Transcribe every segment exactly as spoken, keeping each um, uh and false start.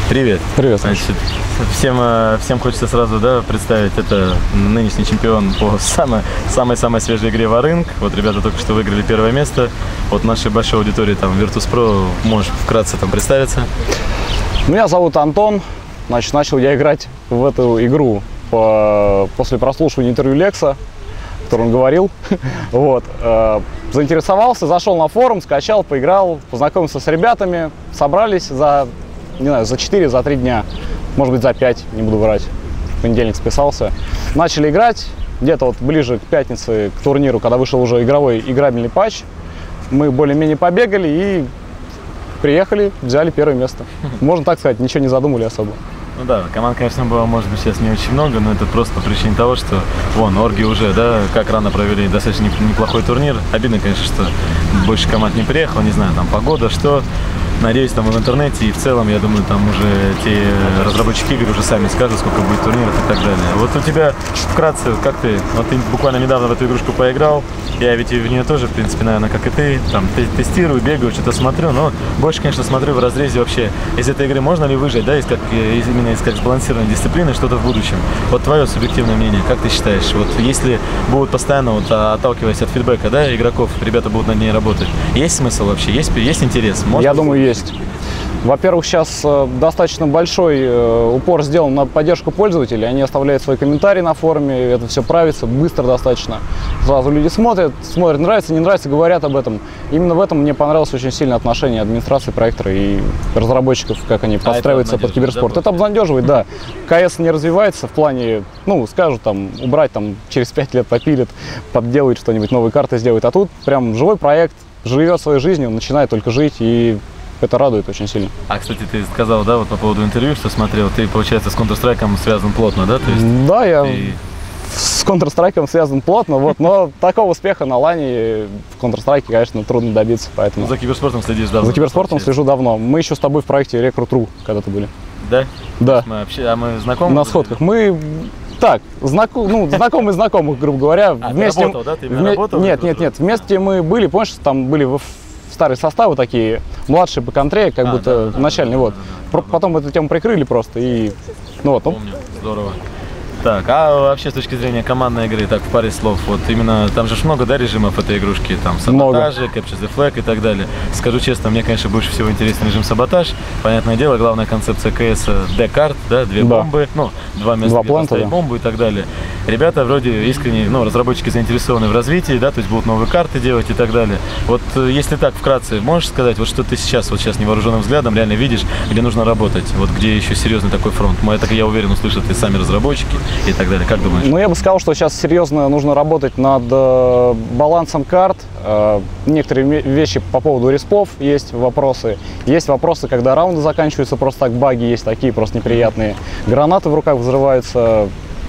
Привет. Привет. Значит, всем, всем хочется сразу, да, представить, это нынешний чемпион по самой-самой свежей игре Варынг. Вот ребята только что выиграли первое место. Вот нашей большой аудитории там Virtus.pro, можешь вкратце там представиться? Меня зовут Антон. Значит, начал я играть в эту игру по, после прослушивания интервью Лекса, который он говорил. Вот. Заинтересовался, зашел на форум, скачал, поиграл, познакомился с ребятами, собрались за, не знаю, за четыре, за три дня, может быть, за пять, не буду врать. В понедельник списался. Начали играть, где-то вот ближе к пятнице, к турниру, когда вышел уже игровой играбельный патч, мы более-менее побегали и приехали, взяли первое место. Можно так сказать, ничего не задумали особо. Ну да, команд, конечно, было, может быть, сейчас не очень много, но это просто по причине того, что, вон, Орги уже, да, как рано провели достаточно неплохой турнир. Обидно, конечно, что больше команд не приехало, не знаю, там погода, что. Надеюсь, там и в интернете, и в целом, я думаю, там уже те разработчики игр уже сами скажут, сколько будет турниров и так далее. Вот у тебя вкратце, как ты, вот ты буквально недавно в эту игрушку поиграл, я ведь в нее тоже, в принципе, наверное, как и ты, там, тестирую, бегаю, что-то смотрю, но больше, конечно, смотрю в разрезе вообще, из этой игры можно ли выжать, да, из как, из, именно из как сбалансированной дисциплины что-то в будущем. Вот твое субъективное мнение, как ты считаешь, вот если будут постоянно, вот, отталкиваясь от фидбэка, да, игроков, ребята будут над ней работать, есть смысл вообще, есть, есть интерес? Может, я думаю, есть. Во-первых, сейчас э, достаточно большой э, упор сделан на поддержку пользователей. Они оставляют свои комментарии на форуме, это все правится быстро достаточно. Сразу люди смотрят, смотрят, нравится, не нравится, говорят об этом. Именно в этом мне понравилось очень сильно отношение администрации проекта и разработчиков, как они подстраиваются а под киберспорт. Да, это обнадеживает, да. КС не развивается в плане, ну, скажут, там, убрать, там, через пять лет попилит, подделают что-нибудь, новые карты сделают. А тут прям живой проект, живет своей жизнью, начинает только жить, и это радует очень сильно. А, кстати, ты сказал, да, вот по поводу интервью, что смотрел, ты, получается, с Counter-Strike связан плотно, да? То есть да, я ты... с Counter-Strike связан плотно, вот, но такого успеха на лане в Counter-Strike, конечно, трудно добиться, поэтому... Ну, за киберспортом следишь давно? За киберспортом получается. Слежу давно. Мы еще с тобой в проекте Recruit.ru когда-то были. Да? Да. Мы вообще, а мы знакомы? На сходках. Мы... Так, знаком, ну, знакомые знакомых, грубо говоря. А, вместе... ты работал, да? Ты именно вме... работал? Нет, нет, нет. Вместе мы были, помнишь, там были в старые составы такие, младшие по контре, как а, будто да, да, начальный, да, вот. Да, да, да. Потом эту тему прикрыли просто и, ну вот. Помню, здорово. Так, а вообще с точки зрения командной игры, так, в паре слов, вот именно, там же много, да, режимов этой игрушки, там, саботажи, Capture the Flag и так далее. Скажу честно, мне, конечно, больше всего интересен режим саботаж. Понятное дело, главная концепция КС D-карт, да, две да. бомбы, ну, два места, где поставить да. бомбу и так далее. Ребята вроде искренне, ну, разработчики заинтересованы в развитии, да, то есть будут новые карты делать и так далее. Вот, если так, вкратце, можешь сказать, вот что ты сейчас, вот сейчас невооруженным взглядом реально видишь, где нужно работать, вот где еще серьезный такой фронт? Это, я уверен, услышат и сами разработчики и так далее. Как думаешь? Ну, я бы сказал, что сейчас серьезно нужно работать над э, балансом карт. Э, некоторые вещи по поводу респов есть вопросы. Есть вопросы, когда раунды заканчиваются просто так, баги есть такие просто неприятные. Гранаты в руках взрываются.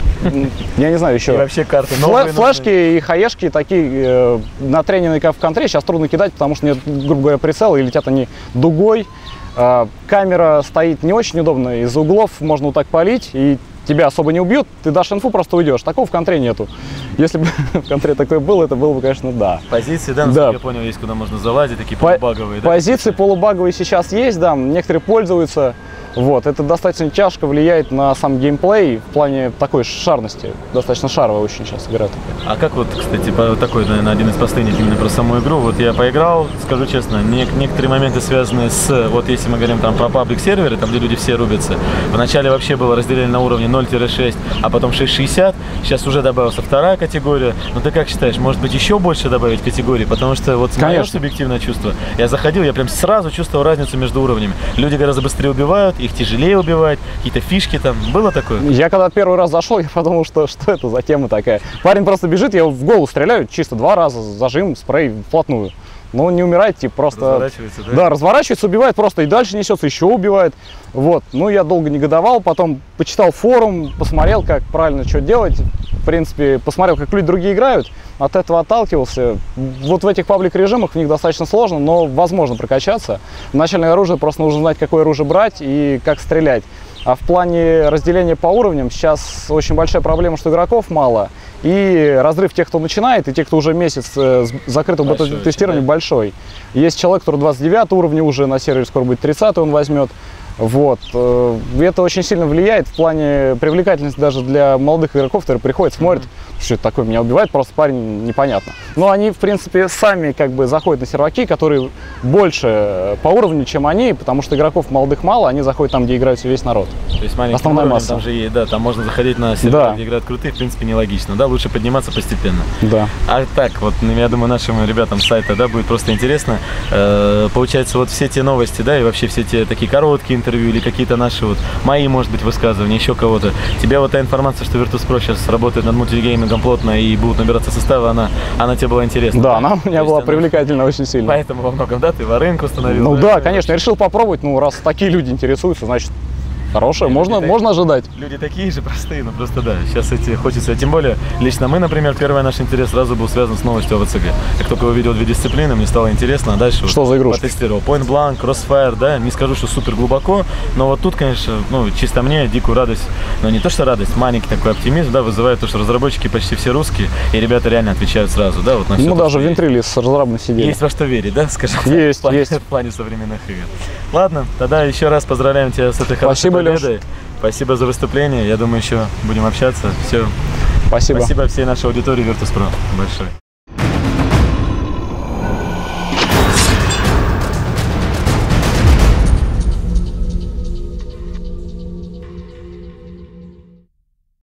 Я не знаю еще. И вообще карты новые. Флешки и хаешки такие э, натрененные как в контре. Сейчас трудно кидать, потому что нет, грубо говоря, прицела, и летят они дугой. Э, камера стоит не очень удобно. Из углов можно вот так палить, и тебя особо не убьют, ты дашь инфу, просто уйдешь. Такого в контре нету. Если бы в контре такое было, это было бы, конечно, да. Позиции, да, насколько да. я понял, есть, куда можно залазить, такие полубаговые. По да? Позиции полубаговые сейчас есть, да, некоторые пользуются. Вот, это достаточно тяжко влияет на сам геймплей в плане такой шарности. Достаточно шаровая очень сейчас игра такая. А как вот, кстати, такой, наверное, один из последних именно про саму игру. Вот я поиграл, скажу честно, не, некоторые моменты связаны с, вот если мы говорим там про паблик серверы, там где люди все рубятся. Вначале вообще было разделение на уровне ноль шесть, а потом шесть шестьдесят. Сейчас уже добавилась вторая категория. Но ты как считаешь, может быть еще больше добавить категорий? Потому что вот мое субъективное чувство, я заходил, я прям сразу чувствовал разницу между уровнями. Люди гораздо быстрее убивают, их тяжелее убивать, какие-то фишки там. Было такое? Я когда первый раз зашел, я подумал, что, что это за тема такая. Парень просто бежит, я его в голову стреляю, чисто два раза, зажим, спрей, вплотную. Но не умирает, типа просто... Разворачивается, да? Да, разворачивается, убивает просто, и дальше несется, еще убивает. Вот, ну я долго негодовал, потом почитал форум, посмотрел, как правильно что делать. В принципе, посмотрел, как люди другие играют, от этого отталкивался. Вот в этих паблик-режимах в них достаточно сложно, но возможно прокачаться. В начальное оружие просто нужно знать, какое оружие брать и как стрелять. А в плане разделения по уровням сейчас очень большая проблема, что игроков мало. И разрыв тех, кто начинает, и тех, кто уже месяц закрытого бета-тестирования, большой. Есть человек, который двадцать девятого уровня уже на сервере, скоро будет тридцатый, он возьмет. Вот. э, И это очень сильно влияет в плане привлекательности даже для молодых игроков, которые приходят, смотрят, что это такое, меня убивает, просто парень непонятно. Но они, в принципе, сами как бы заходят на серваки, которые больше по уровню, чем они, потому что игроков молодых мало, они заходят там, где играет весь народ. То есть маленький Основная уровень, масса. там же есть, да, там можно заходить на сервер, Да. где играют крутые, в принципе, нелогично, да, лучше подниматься постепенно. Да. А так, вот, я думаю, нашим ребятам с сайта, да, будет просто интересно. Э, получается, вот все те новости, да, и вообще все те такие короткие интервью или какие-то наши вот, мои, может быть, высказывания, еще кого-то. Тебе вот та информация, что Virtus.pro сейчас работает над мультигеймингом плотно и будут набираться составы, она, она тебе была интересна? Да, она у То меня есть была она- привлекательна очень сильно. Поэтому во многом, да, ты варенку установил? Ну да, конечно, я решил попробовать, ну раз такие люди интересуются, значит, хорошее, Нет, можно, это- можно ожидать. Люди такие же простые, но просто да, сейчас эти хочется, тем более, лично мы, например, первый наш интерес сразу был связан с новостью о ВЦГ. Как только увидел две дисциплины, мне стало интересно, а дальше Что вот за игрушки? потестировал. Point Blank, Crossfire, да, не скажу, что супер глубоко, но вот тут, конечно, ну, чисто мне дикую радость, но не то, что радость, маленький такой оптимизм, да, вызывает то, что разработчики почти все русские, и ребята реально отвечают сразу, да, вот на все. Ну то, даже что в Вентриле с разрабами сидели. есть во что верить, да, скажем так, Есть, в плане, есть. в плане современных игр. Ладно, тогда еще раз поздравляем тебя с этой хорошей Спасибо, Лёш. победой. Спасибо за выступление. Я думаю, еще будем общаться. Все. Спасибо. Спасибо всей нашей аудитории Virtus.pro. Большое.